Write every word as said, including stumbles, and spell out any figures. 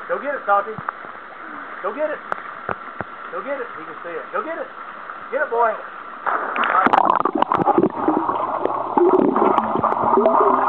Go get it, Salty. Go get it. Go get it. He can see it. Go get it. Get it, boy.